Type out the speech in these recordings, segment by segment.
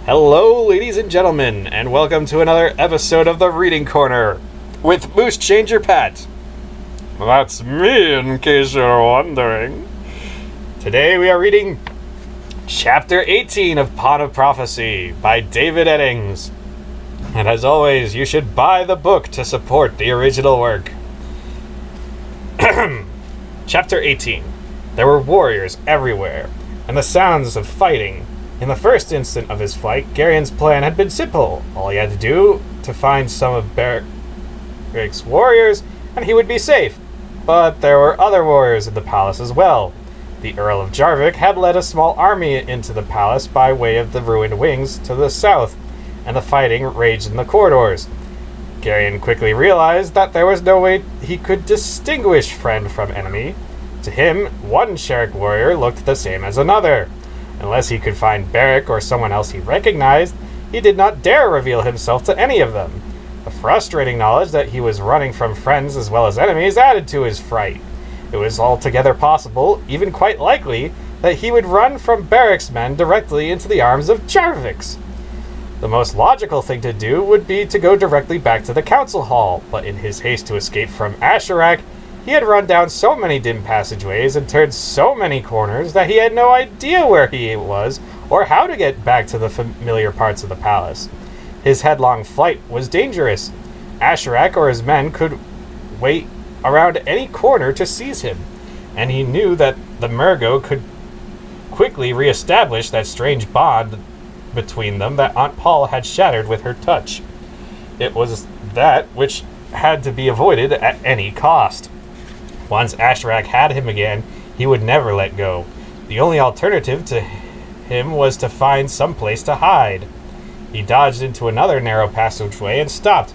Hello, ladies and gentlemen, and welcome to another episode of the Reading Corner with MooseChangerPat. That's me, in case you're wondering. Today we are reading Chapter 18 of Pot of Prophecy by David Eddings. And as always, you should buy the book to support the original work. Chapter 18. There were warriors everywhere, and the sounds of fighting. In the first instant of his flight, Garion's plan had been simple. All he had to do to find some of Beric's warriors, and he would be safe. But there were other warriors in the palace as well. The Earl of Jarvik had led a small army into the palace by way of the ruined wings to the south, and the fighting raged in the corridors. Garion quickly realized that there was no way he could distinguish friend from enemy. To him, one Sherik warrior looked the same as another. Unless he could find Beric or someone else he recognized, he did not dare reveal himself to any of them. The frustrating knowledge that he was running from friends as well as enemies added to his fright. It was altogether possible, even quite likely, that he would run from Beric's men directly into the arms of Jarvik's. The most logical thing to do would be to go directly back to the council hall, but in his haste to escape from Asherak, he had run down so many dim passageways and turned so many corners that he had no idea where he was or how to get back to the familiar parts of the palace. His headlong flight was dangerous. Asherak or his men could wait around any corner to seize him, and he knew that the Mergo could quickly reestablish that strange bond between them that Aunt Paul had shattered with her touch. It was that which had to be avoided at any cost. Once Asherak had him again, he would never let go. The only alternative to him was to find some place to hide. He dodged into another narrow passageway and stopped,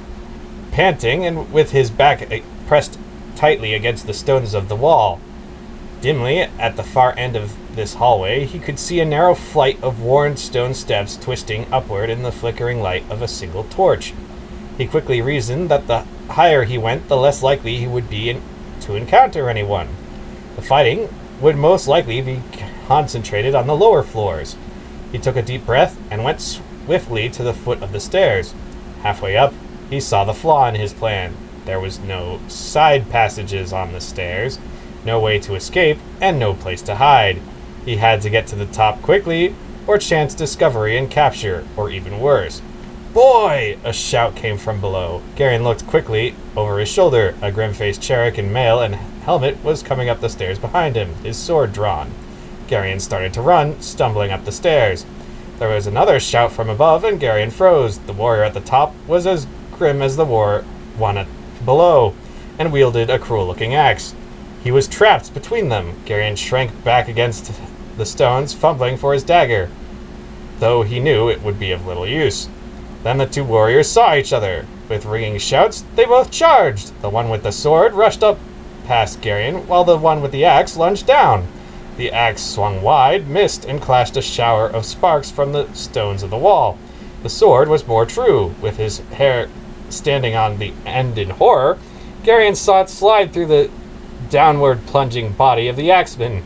panting and with his back pressed tightly against the stones of the wall. Dimly, at the far end of this hallway, he could see a narrow flight of worn stone steps twisting upward in the flickering light of a single torch. He quickly reasoned that the higher he went, the less likely he would be to encounter anyone. The fighting would most likely be concentrated on the lower floors. He took a deep breath and went swiftly to the foot of the stairs. Halfway up, he saw the flaw in his plan. There was no side passages on the stairs, no way to escape, and no place to hide. He had to get to the top quickly, or chance discovery and capture, or even worse. "Boy!" a shout came from below. Garion looked quickly over his shoulder. A grim-faced Sherik in mail and helmet was coming up the stairs behind him, his sword drawn. Garion started to run, stumbling up the stairs. There was another shout from above, and Garion froze. The warrior at the top was as grim as the one below, and wielded a cruel-looking axe. He was trapped between them. Garion shrank back against the stones, fumbling for his dagger, though he knew it would be of little use. Then the two warriors saw each other. With ringing shouts, they both charged. The one with the sword rushed up past Garion, while the one with the axe lunged down. The axe swung wide, missed, and clashed a shower of sparks from the stones of the wall. The sword was more true. With his hair standing on the end in horror, Garion saw it slide through the downward plunging body of the axeman.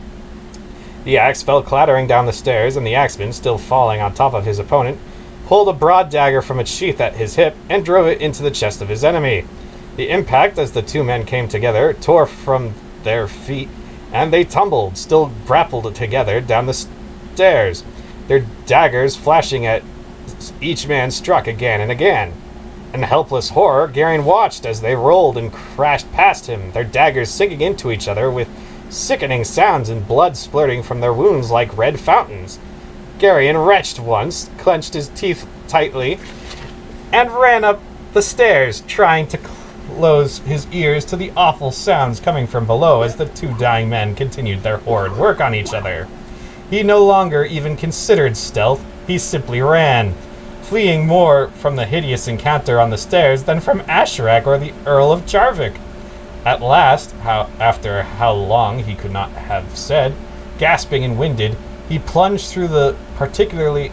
The axe fell clattering down the stairs, and the axeman, still falling on top of his opponent, pulled a broad dagger from its sheath at his hip and drove it into the chest of his enemy. The impact, as the two men came together, tore from their feet, and they tumbled, still grappled together, down the stairs. Their daggers flashing at each man struck again and again. In helpless horror, Garion watched as they rolled and crashed past him, their daggers sinking into each other with sickening sounds and blood splurting from their wounds like red fountains. Garion retched once, clenched his teeth tightly, and ran up the stairs, trying to close his ears to the awful sounds coming from below as the two dying men continued their horrid work on each other. He no longer even considered stealth, he simply ran, fleeing more from the hideous encounter on the stairs than from Asherak or the Earl of Jarvik. At last, after how long he could not have said, gasping and winded, he plunged through the particularly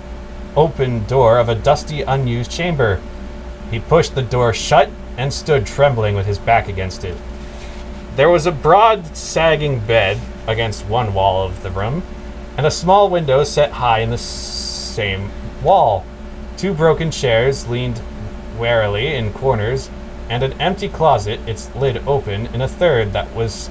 open door of a dusty, unused chamber. He pushed the door shut and stood trembling with his back against it. There was a broad, sagging bed against one wall of the room, and a small window set high in the same wall. 2 broken chairs leaned warily in corners, and an empty closet, its lid open, in a third that was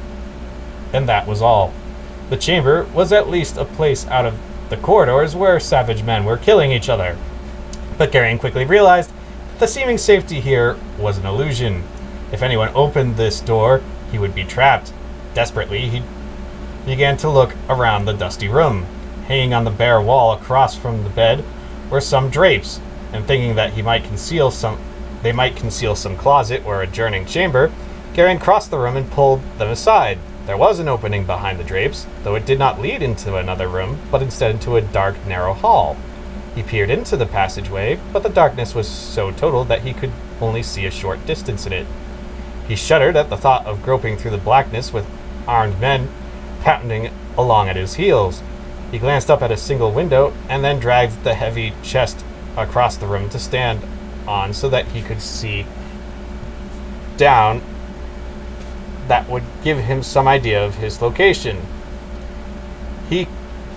all. The chamber was at least a place out of the corridors where savage men were killing each other. But Garion quickly realized that the seeming safety here was an illusion. If anyone opened this door, he would be trapped. Desperately, he began to look around the dusty room. Hanging on the bare wall across from the bed were some drapes, and thinking that they might conceal some closet or adjoining chamber, Garion crossed the room and pulled them aside. There was an opening behind the drapes, though it did not lead into another room, but instead into a dark, narrow hall. He peered into the passageway, but the darkness was so total that he could only see a short distance in it. He shuddered at the thought of groping through the blackness with armed men pounding along at his heels. He glanced up at a single window and then dragged the heavy chest across the room to stand on so that he could see down. That would give him some idea of his location. He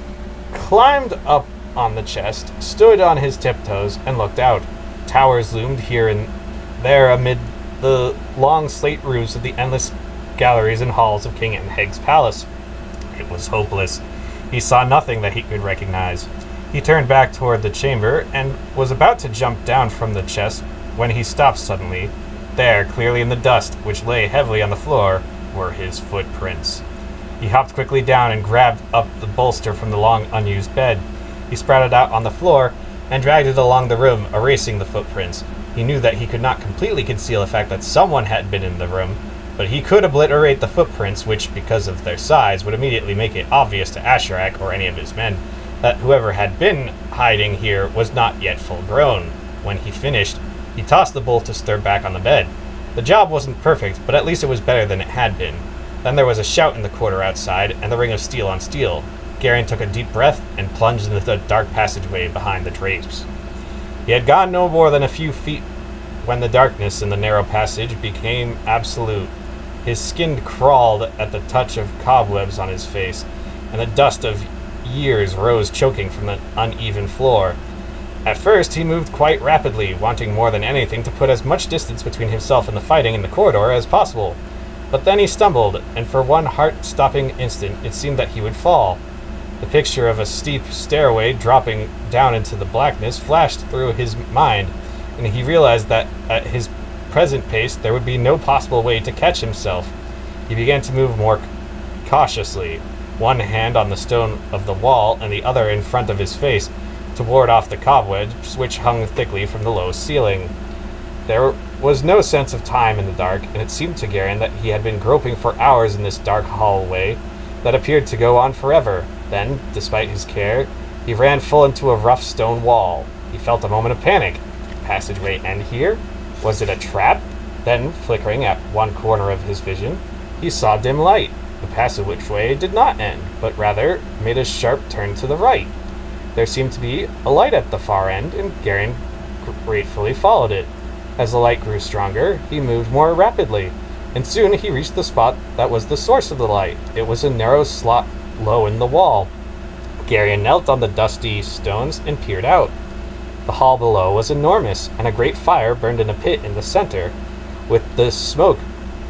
climbed up on the chest, stood on his tiptoes, and looked out. Towers loomed here and there amid the long slate roofs of the endless galleries and halls of King Enheg's palace. It was hopeless. He saw nothing that he could recognize. He turned back toward the chamber and was about to jump down from the chest when he stopped suddenly. There, clearly in the dust, which lay heavily on the floor, were his footprints. He hopped quickly down and grabbed up the bolster from the long unused bed. He sprouted out on the floor and dragged it along the room, erasing the footprints. He knew that he could not completely conceal the fact that someone had been in the room, but he could obliterate the footprints, which, because of their size, would immediately make it obvious to Asherak or any of his men that whoever had been hiding here was not yet full grown. When he finished, he tossed the bolster back on the bed. The job wasn't perfect, but at least it was better than it had been. Then there was a shout in the corridor outside, and the ring of steel on steel. Garion took a deep breath and plunged into the dark passageway behind the drapes. He had gone no more than a few feet when the darkness in the narrow passage became absolute. His skin crawled at the touch of cobwebs on his face, and the dust of years rose choking from the uneven floor. At first, he moved quite rapidly, wanting more than anything to put as much distance between himself and the fighting in the corridor as possible. But then he stumbled, and for one heart-stopping instant, it seemed that he would fall. The picture of a steep stairway dropping down into the blackness flashed through his mind, and he realized that at his present pace there would be no possible way to catch himself. He began to move more cautiously, one hand on the stone of the wall and the other in front of his face, to ward off the cobwebs which hung thickly from the low ceiling. There was no sense of time in the dark, and it seemed to Garion that he had been groping for hours in this dark hallway that appeared to go on forever. Then, despite his care, he ran full into a rough stone wall. He felt a moment of panic. Did the passageway end here? Was it a trap? Then, flickering at one corner of his vision, he saw dim light. The passageway did not end, but rather made a sharp turn to the right. There seemed to be a light at the far end, and Garion gratefully followed it. As the light grew stronger, he moved more rapidly, and soon he reached the spot that was the source of the light. It was a narrow slot low in the wall. Garion knelt on the dusty stones and peered out. The hall below was enormous, and a great fire burned in a pit in the center, with the smoke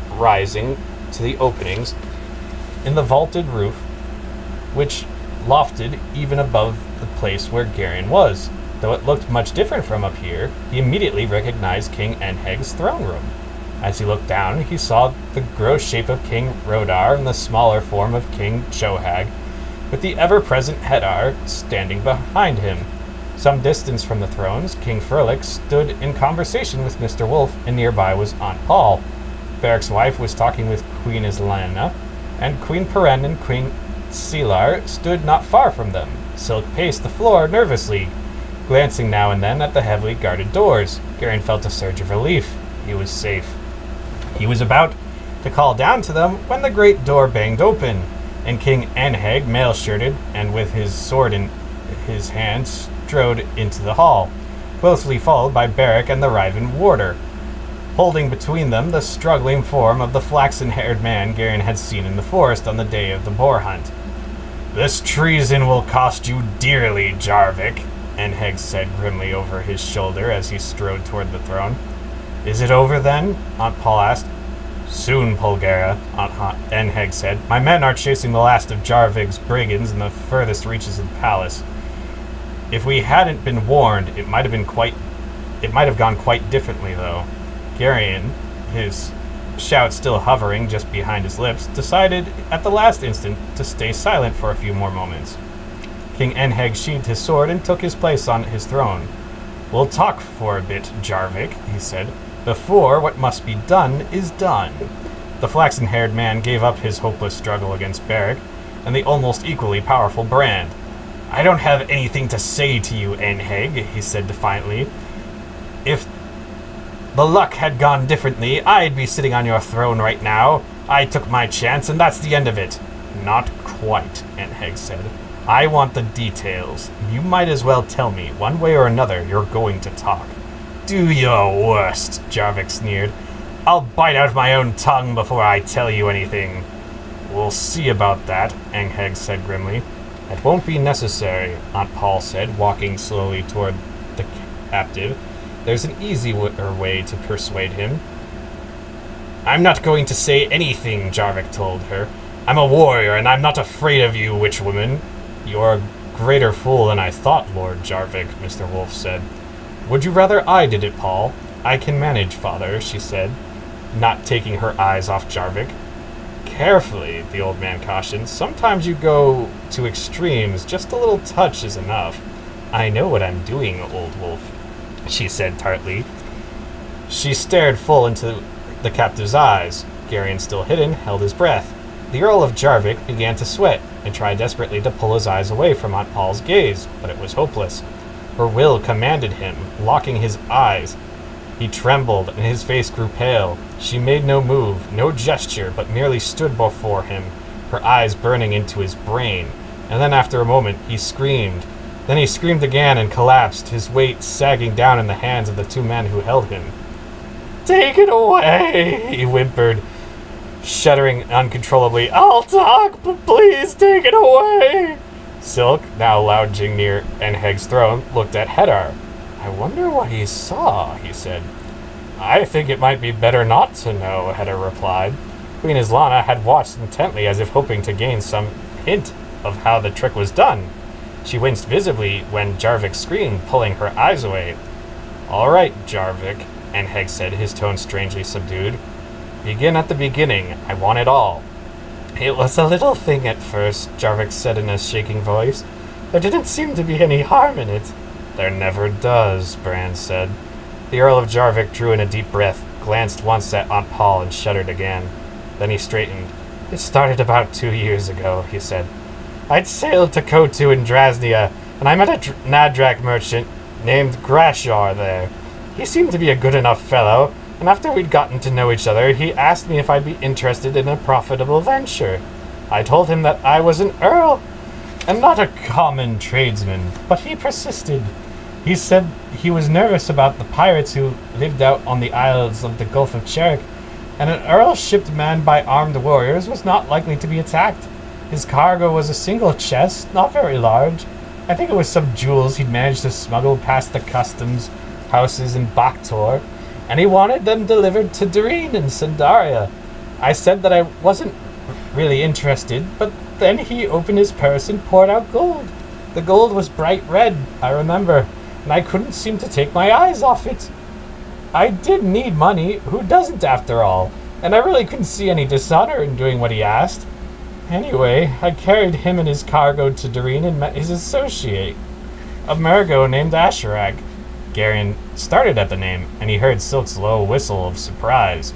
rising to the openings in the vaulted roof, which lofted even above the place where Garion was. Though it looked much different from up here, he immediately recognized King Enheg's throne room. As he looked down, he saw the gross shape of King Rodar and the smaller form of King Chohag, with the ever-present Hedar standing behind him. Some distance from the thrones, King Furlik stood in conversation with Mr. Wolf, and nearby was Aunt Paul. Beric's wife was talking with Queen Islana, and Queen Peren and Queen Selar stood not far from them. Silk paced the floor nervously, glancing now and then at the heavily guarded doors. Garion felt a surge of relief. He was safe. He was about to call down to them when the great door banged open, and King Enheg, mail-shirted and with his sword in his hand, strode into the hall, closely followed by Beric and the Riven warder, holding between them the struggling form of the flaxen-haired man Garion had seen in the forest on the day of the boar hunt. This treason will cost you dearly, Jarvik, Enheg said grimly over his shoulder as he strode toward the throne. Is it over then? Aunt Paul asked. Soon, Polgara, Enheg said. My men are chasing the last of Jarvik's brigands in the furthest reaches of the palace. If we hadn't been warned, it might have gone quite differently, though. Garion, his shout still hovering just behind his lips, decided at the last instant to stay silent for a few more moments. King Enheg sheathed his sword and took his place on his throne. We'll talk for a bit, Jarvik, he said. Before what must be done is done. The flaxen-haired man gave up his hopeless struggle against Beric and the almost equally powerful Brand. I don't have anything to say to you, Enheg, he said defiantly. If the luck had gone differently, I'd be sitting on your throne right now. I took my chance, and that's the end of it. Not quite, Enheg said. I want the details. You might as well tell me, one way or another, you're going to talk. Do your worst, Jarvik sneered. I'll bite out my own tongue before I tell you anything. We'll see about that, Enheg said grimly. It won't be necessary, Aunt Paul said, walking slowly toward the captive. There's an easier way to persuade him. I'm not going to say anything, Jarvik told her. I'm a warrior, and I'm not afraid of you, witchwoman. You're a greater fool than I thought, Lord Jarvik, Mr. Wolf said. Would you rather I did it, Paul? I can manage, father, she said, not taking her eyes off Jarvik. Carefully, the old man cautioned. Sometimes you go to extremes. Just a little touch is enough. I know what I'm doing, old wolf, she said tartly. She stared full into the captive's eyes. Garion, still hidden, held his breath. The Earl of Jarvik began to sweat and tried desperately to pull his eyes away from Aunt Paul's gaze, but it was hopeless. Her will commanded him, locking his eyes. He trembled, and his face grew pale. She made no move, no gesture, but merely stood before him, her eyes burning into his brain. And then after a moment, he screamed. Then he screamed again and collapsed, his weight sagging down in the hands of the two men who held him. Take it away, he whimpered, shuddering uncontrollably. I'll talk, but please take it away. Silk, now lounging near Enheg's throne, looked at Hedar. I wonder what he saw, he said. I think it might be better not to know, Hedar replied. Queen Islana had watched intently as if hoping to gain some hint of how the trick was done. She winced visibly when Jarvik screamed, pulling her eyes away. All right, Jarvik, Enheg said, his tone strangely subdued. Begin at the beginning. I want it all. It was a little thing at first, Jarvik said in a shaking voice. There didn't seem to be any harm in it. There never does, Brand said. The Earl of Jarvik drew in a deep breath, glanced once at Aunt Paul, and shuddered again. Then he straightened. It started about 2 years ago, he said. I'd sailed to Kotu in Drasnia, and I met a Nadrak merchant named Grashar there. He seemed to be a good enough fellow, and after we'd gotten to know each other, he asked me if I'd be interested in a profitable venture. I told him that I was an earl, and not a common tradesman, but he persisted. He said he was nervous about the pirates who lived out on the isles of the Gulf of Cherik, and an earl ship manned by armed warriors was not likely to be attacked. His cargo was a single chest, not very large. I think it was some jewels he'd managed to smuggle past the customs houses in Baktor, and he wanted them delivered to Doreen in Sandaria. I said that I wasn't really interested, but then he opened his purse and poured out gold. The gold was bright red, I remember, and I couldn't seem to take my eyes off it. I did need money, who doesn't after all, and I really couldn't see any dishonor in doing what he asked. Anyway, I carried him and his cargo to Doreen and met his associate, a Mergo named Asherak. Garion started at the name, and he heard Silk's low whistle of surprise.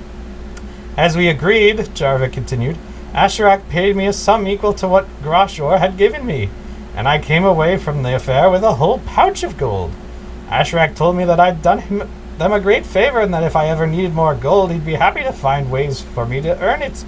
As we agreed, Jarvik continued, Asherak paid me a sum equal to what Grashor had given me, and I came away from the affair with a whole pouch of gold. Asherak told me that I'd done them a great favor, and that if I ever needed more gold, he'd be happy to find ways for me to earn it.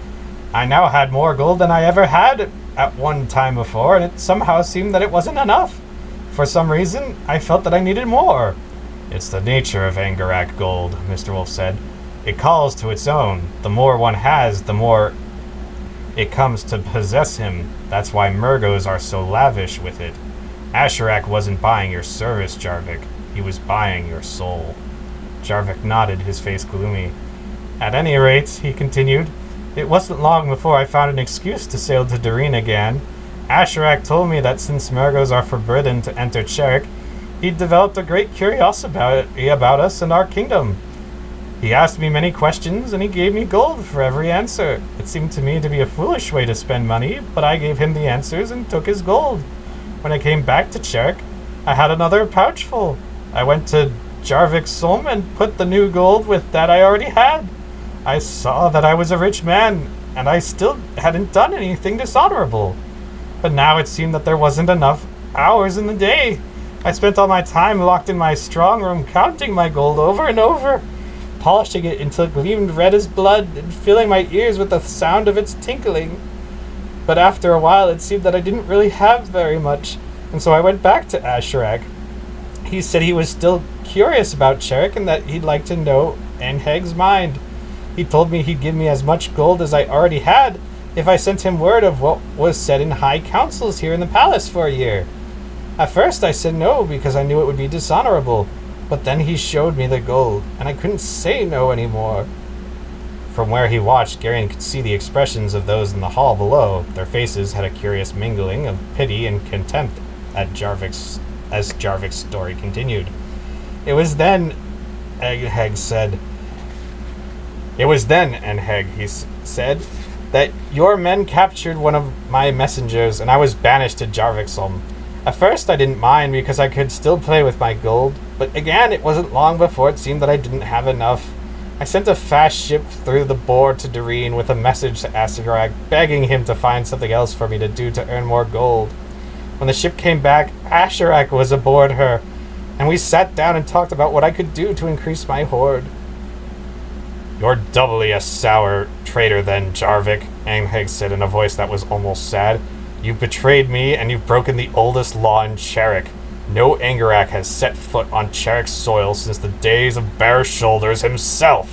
I now had more gold than I ever had at one time before, and it somehow seemed that it wasn't enough. For some reason, I felt that I needed more. It's the nature of Angarak gold, Mr. Wolf said. It calls to its own. The more one has, the more It comes to possess him. That's why Murgos are so lavish with it. Asherak wasn't buying your service, Jarvik. He was buying your soul. Jarvik nodded, his face gloomy. At any rate, he continued, it wasn't long before I found an excuse to sail to Doreen again. Asherak told me that since Murgos are forbidden to enter Cherik, he'd developed a great curiosity about us and our kingdom. He asked me many questions, and he gave me gold for every answer. It seemed to me to be a foolish way to spend money, but I gave him the answers and took his gold. When I came back to Cherik, I had another pouch full. I went to Jarvik's home and put the new gold with that I already had. I saw that I was a rich man, and I still hadn't done anything dishonorable. But now it seemed that there wasn't enough hours in the day. I spent all my time locked in my strong room counting my gold over and over, polishing it until it gleamed red as blood and filling my ears with the sound of its tinkling. But after a while it seemed that I didn't really have very much, and so I went back to Asherak. He said he was still curious about Cherik and that he'd like to know Enheg's mind. He told me he'd give me as much gold as I already had if I sent him word of what was said in high councils here in the palace for a year. At first I said no because I knew it would be dishonorable, but then he showed me the gold, and I couldn't say no anymore. From where he watched, Garion could see the expressions of those in the hall below. Their faces had a curious mingling of pity and contempt as Jarvik's story continued. It was then, Enheg said, that your men captured one of my messengers, and I was banished to Jarvik's home. At first I didn't mind because I could still play with my gold, but again it wasn't long before it seemed that I didn't have enough. I sent a fast ship through the board to Doreen with a message to Asherak begging him to find something else for me to do to earn more gold. When the ship came back, Asherak was aboard her, and we sat down and talked about what I could do to increase my hoard. You're doubly a sour traitor then, Jarvik, Enheg said in a voice that was almost sad. You've betrayed me, and you've broken the oldest law in Cherik. No Angarak has set foot on Cherik's soil since the days of Bare Shoulders himself.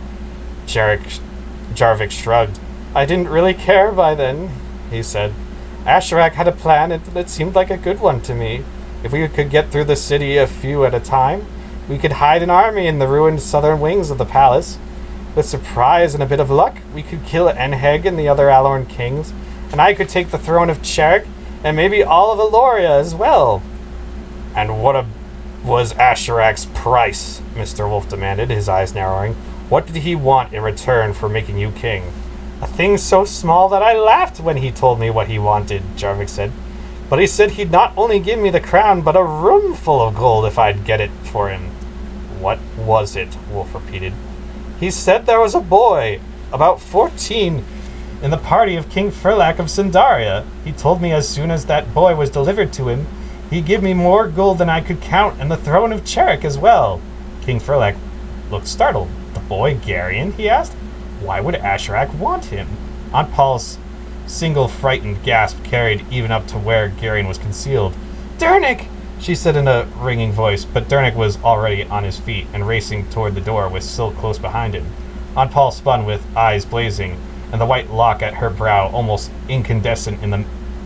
Jarvik shrugged. I didn't really care by then, he said. Asherak had a plan, and it seemed like a good one to me. If we could get through the city a few at a time, we could hide an army in the ruined southern wings of the palace. With surprise and a bit of luck, we could kill Enheg and the other Alorn kings, and I could take the throne of Cherik, and maybe all of Eloria as well. And what was Asherak's price? Mr. Wolf demanded, his eyes narrowing. What did he want in return for making you king? A thing so small that I laughed when he told me what he wanted, Jarvik said. But he said he'd not only give me the crown, but a room full of gold if I'd get it for him. What was it? Wolf repeated. He said there was a boy, about 14, in the party of King Furlak of Sindaria. He told me as soon as that boy was delivered to him, he'd give me more gold than I could count and the throne of Cherik as well. King Furlak looked startled. The boy Garion? He asked. Why would Asherak want him? Aunt Paul's single frightened gasp carried even up to where Garion was concealed. Dernick! She said in a ringing voice, but Dernick was already on his feet and racing toward the door with Silk close behind him. Aunt Paul spun with eyes blazing, and the white lock at her brow almost incandescent in the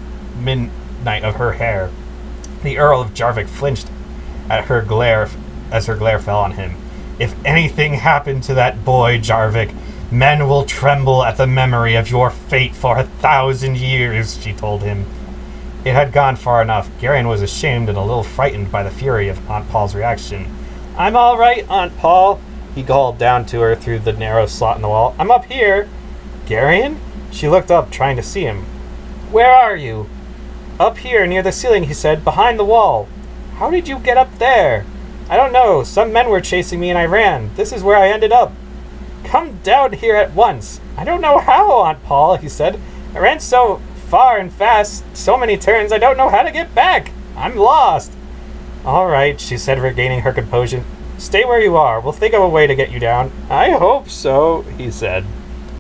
midnight of her hair. The Earl of Jarvik flinched at her glare as her glare fell on him. If anything happened to that boy, Jarvik, men will tremble at the memory of your fate for 1,000 years, she told him. It had gone far enough. Garion was ashamed and a little frightened by the fury of Aunt Paul's reaction. I'm all right, Aunt Paul, he called down to her through the narrow slot in the wall. I'm up here. Garion? She looked up, trying to see him. Where are you? Up here, near the ceiling, he said, behind the wall. How did you get up there? I don't know. Some men were chasing me and I ran. This is where I ended up. Come down here at once. I don't know how, Aunt Paul, he said. I ran so far and fast, so many turns, I don't know how to get back. I'm lost. All right, she said, regaining her composure. Stay where you are. We'll think of a way to get you down. I hope so, he said.